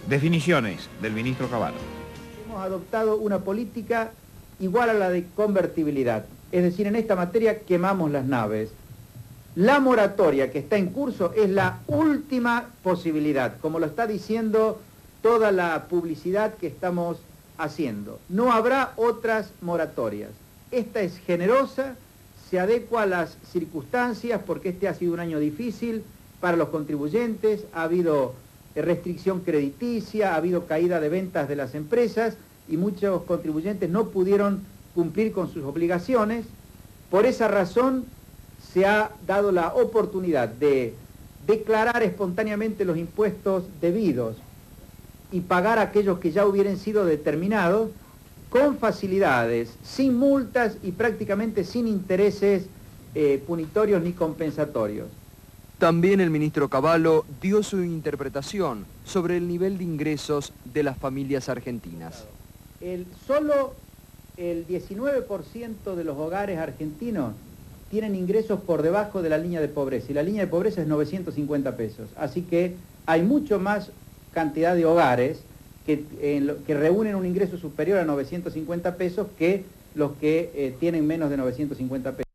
Definiciones del ministro Cavallo. Hemos adoptado una política igual a la de convertibilidad, es decir, en esta materia quemamos las naves. La moratoria que está en curso es la última posibilidad, como lo está diciendo toda la publicidad que estamos haciendo. No habrá otras moratorias. Esta es generosa, se adecua a las circunstancias porque este ha sido un año difícil para los contribuyentes, ha habido restricción crediticia, ha habido caída de ventas de las empresas y muchos contribuyentes no pudieron cumplir con sus obligaciones. Por esa razón se ha dado la oportunidad de declarar espontáneamente los impuestos debidos y pagar aquellos que ya hubieran sido determinados con facilidades, sin multas y prácticamente sin intereses punitorios ni compensatorios. También el ministro Cavallo dio su interpretación sobre el nivel de ingresos de las familias argentinas. Solo el 19% de los hogares argentinos tienen ingresos por debajo de la línea de pobreza, y la línea de pobreza es 950 pesos. Así que hay mucho más cantidad de hogares que reúnen un ingreso superior a 950 pesos que los que tienen menos de 950 pesos.